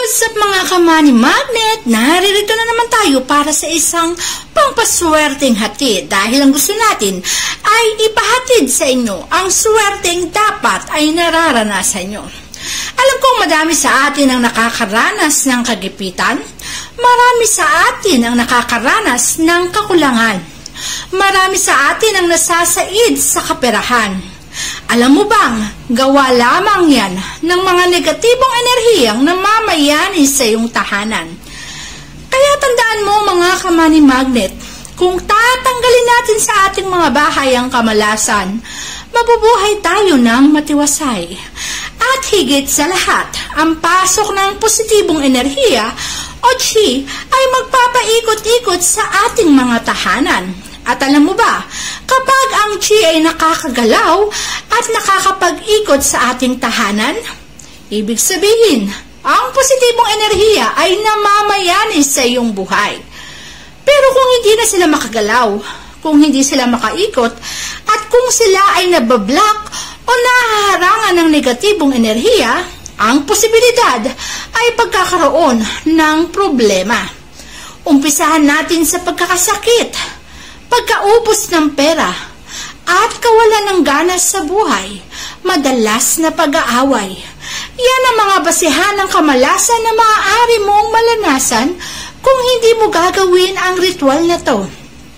What's up mga ka-Money Magnet? Naririto na naman tayo para sa isang pangpaswerteng hatid dahil ang gusto natin ay ipahatid sa inyo ang swerteng dapat ay nararanasan nyo. Alam kong madami sa atin ang nakakaranas ng kagipitan, marami sa atin ang nakakaranas ng kakulangan, marami sa atin ang nasasaid sa kaperahan. Alam mo bang, gawa lamang yan ng mga negatibong enerhiyang namamayani sa iyong tahanan. Kaya tandaan mo mga ka-Money Magnet, kung tatanggalin natin sa ating mga bahay ang kamalasan, mabubuhay tayo ng matiwasay. At higit sa lahat, ang pasok ng positibong enerhiya o chi ay magpapaikot-ikot sa ating mga tahanan. At alam mo ba, kapag ang chi ay nakakagalaw at nakakapag-ikot sa ating tahanan, ibig sabihin, ang positibong enerhiya ay namamayani sa iyong buhay. Pero kung hindi na sila makagalaw, kung hindi sila makaikot, at kung sila ay nabablock o nahaharangan ng negatibong enerhiya, ang posibilidad ay pagkakaroon ng problema. Umpisahan natin sa pagkakasakit, pagkaubos ng pera, at kawalan ng ganas sa buhay, madalas na pag-aaway. Yan ang mga basihan ng kamalasan na maaari mong malanasan kung hindi mo gagawin ang ritual na to.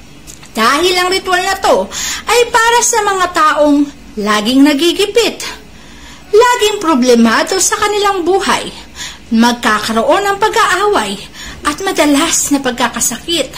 Dahil ang ritual na to ay para sa mga taong laging nagigipit, laging problemado sa kanilang buhay, magkakaroon ng pag-aaway at madalas na pagkakasakit.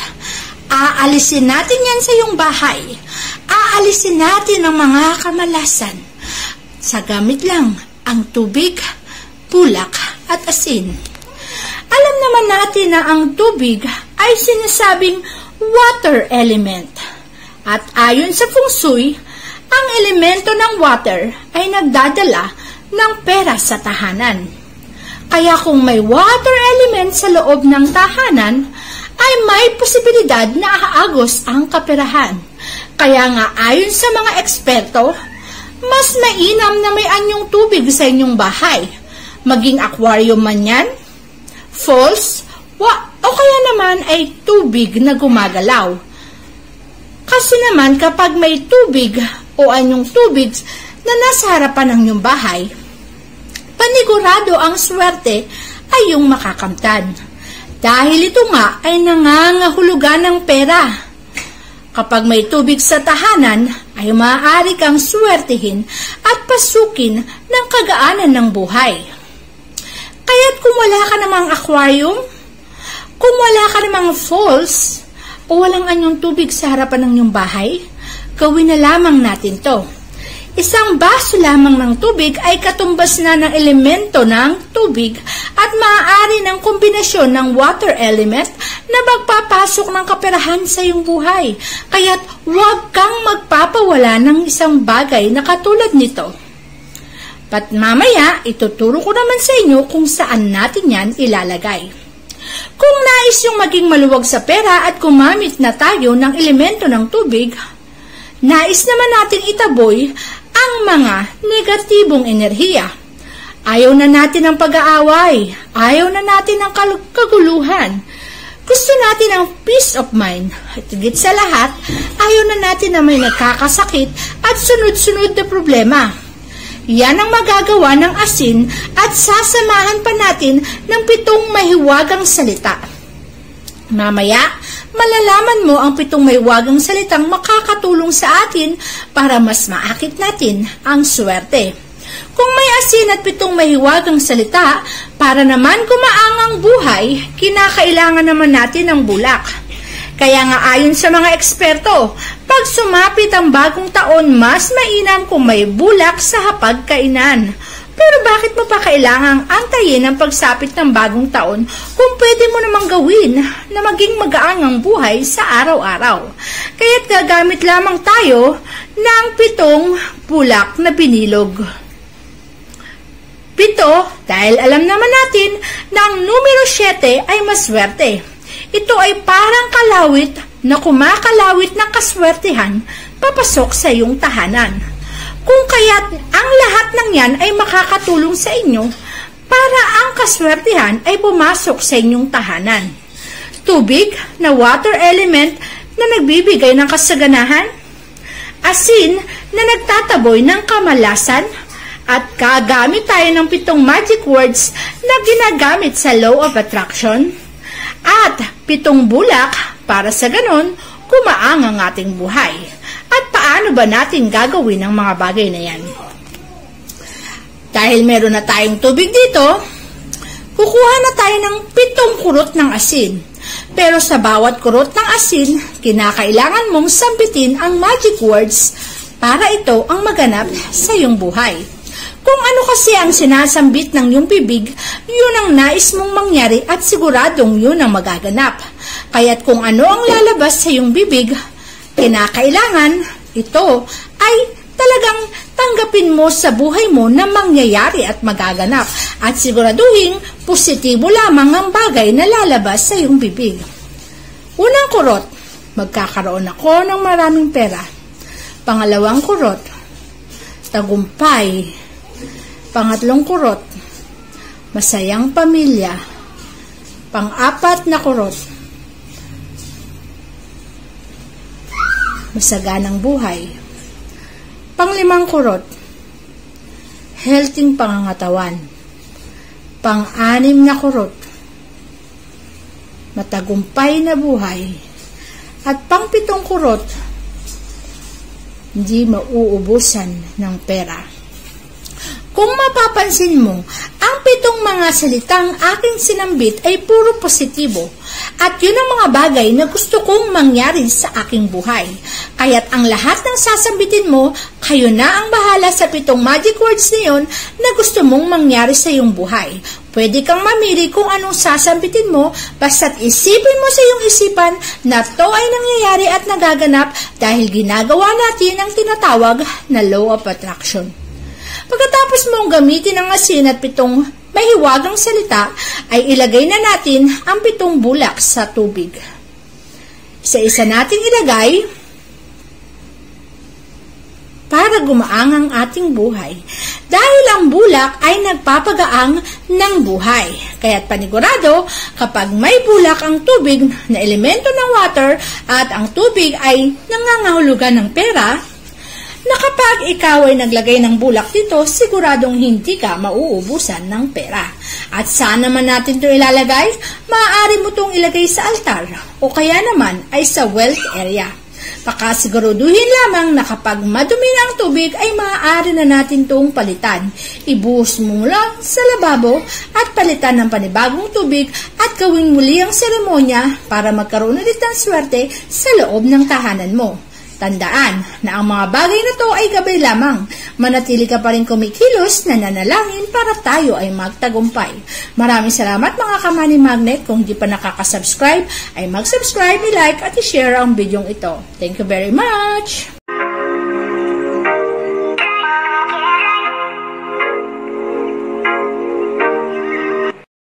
Aalisin natin yan sa iyong bahay. Aalisin natin ang mga kamalasan. Sa gamit lang ang tubig, bulak at asin. Alam naman natin na ang tubig ay sinasabing water element. At ayon sa Feng Shui, ang elemento ng water ay nagdadala ng pera sa tahanan. Kaya kung may water element sa loob ng tahanan, ay may posibilidad na aagos ang kaperahan. Kaya nga ayon sa mga eksperto, mas mainam na may anyong tubig sa inyong bahay. Maging aquarium man yan, falls, o kaya naman ay tubig na gumagalaw. Kasi naman kapag may tubig o anyong tubig na nasa harapan ng inyong bahay, panigurado ang swerte ay yung makakamtan. Dahil ito nga ay nangangahulugan ng pera. Kapag may tubig sa tahanan, ay maaari kang swertihin at pasukin ng kagaanan ng buhay. Kaya't kung wala ka namang aquarium, kung wala ka namang falls, o walang anyong tubig sa harapan ng iyong bahay, gawin na lamang natin to. Isang baso lamang ng tubig ay katumbas na ng elemento ng tubig at maaari ng kombinasyon ng water element na magpapasok ng kaperahan sa iyong buhay. Kaya't huwag kang magpapawala ng isang bagay na katulad nito. Pat mamaya, ituturo ko naman sa inyo kung saan natin yan ilalagay. Kung nais yung maging maluwag sa pera at gumamit na tayo ng elemento ng tubig, nais naman natin itaboy ang mga negatibong enerhiya. Ayaw na natin ang pag-aaway. Ayaw na natin ang kaguluhan. Gusto natin ang peace of mind. At higit sa lahat, ayaw na natin na may nagkakasakit at sunod-sunod na problema. Yan ang magagawa ng asin at sasamahan pa natin ng 7 mahiwagang salita. Mamaya, malalaman mo ang 7 mahiwagang salitang makakatulong sa atin para mas maakit natin ang swerte. Kung may asin at 7 mahiwagang salita, para naman gumaang ang buhay, kinakailangan naman natin ng bulak. Kaya nga ayon sa mga eksperto, pag sumapit ang bagong taon, mas mainam kung may bulak sa hapagkainan. Pero bakit mo pa kailangang antayin ang pagsapit ng bagong taon kung pwede mo namang gawin na maging magaang ang buhay sa araw-araw? Kaya't gagamit lamang tayo ng 7 bulak na binilog. 7 dahil alam naman natin na ang numero 7 ay maswerte. Ito ay parang kalawit na kumakalawit ng kaswertehan papasok sa iyong tahanan. Kung kaya't ang lahat ng yan ay makakatulong sa inyo para ang kaswertihan ay pumasok sa inyong tahanan. Tubig na water element na nagbibigay ng kasaganahan, asin na nagtataboy ng kamalasan, at gagamit tayo ng 7 magic words na ginagamit sa law of attraction, at 7 bulak para sa ganon kumaang ang ating buhay. At paano ba natin gagawin ang mga bagay na yan? Dahil meron na tayong tubig dito, kukuha na tayo ng 7 kurot ng asin. Pero sa bawat kurot ng asin, kinakailangan mong sambitin ang magic words para ito ang maganap sa iyong buhay. Kung ano kasi ang sinasambit ng iyong bibig, yun ang nais mong mangyari at siguradong yun ang magaganap. Kaya't kung ano ang lalabas sa iyong bibig, kinakailangan ito ay talagang tanggapin mo sa buhay mo na mangyayari at magaganap at siguraduhin positibo lamang ang bagay na lalabas sa iyong bibig. Unang kurot, magkakaroon ako ng maraming pera. Pangalawang kurot, tagumpay. Pangatlong kurot, masayang pamilya. Pang-apat na kurot, masaganang buhay. Pang-5 kurot, healthy pangangatawan. Pang-6 na kurot, matagumpay na buhay. At pang-7 kurot, hindi mauubusan ng pera. Kung mapapansin mo, ang 7 mga salitang aking sinambit ay puro positibo at yun ang mga bagay na gusto kong mangyari sa aking buhay. Kaya't ang lahat ng sasambitin mo, kayo na ang bahala sa 7 magic words na yun na gusto mong mangyari sa iyong buhay. Pwede kang mamili kung anong sasambitin mo, basta't isipin mo sa iyong isipan na to ay nangyayari at nagaganap dahil ginagawa natin ang tinatawag na law of attraction. Pagkatapos mong gamitin ang asin at 7 mahiwagang salita, ay ilagay na natin ang 7 bulak sa tubig. Isa-isa natin ilagay para gumaang ang ating buhay. Dahil ang bulak ay nagpapagaang ng buhay. Kaya't panigurado, kapag may bulak ang tubig na elemento ng water at ang tubig ay nangangahulugan ng pera, na kapag ikaw ay naglagay ng bulak dito, siguradong hindi ka mauubusan ng pera. At saan naman natin ito ilalagay? Maaari mo itong ilagay sa altar o kaya naman ay sa wealth area. Pakasiguruduhin lamang na kapag madumi na ang tubig ay maaari na natin itong palitan. Ibuhos mo lang sa lababo at palitan ng panibagong tubig at gawin muli ang seremonya para magkaroon ulit ng swerte sa loob ng tahanan mo. Tandaan na ang mga bagay na to ay gabay lamang. Manatili ka pa rin kumikilos na nanalangin para tayo ay magtagumpay. Maraming salamat mga ka-Money Magnet. Kung di pa nakaka-subscribe, ay mag-subscribe, i-like at i-share ang bidyong ito. Thank you very much!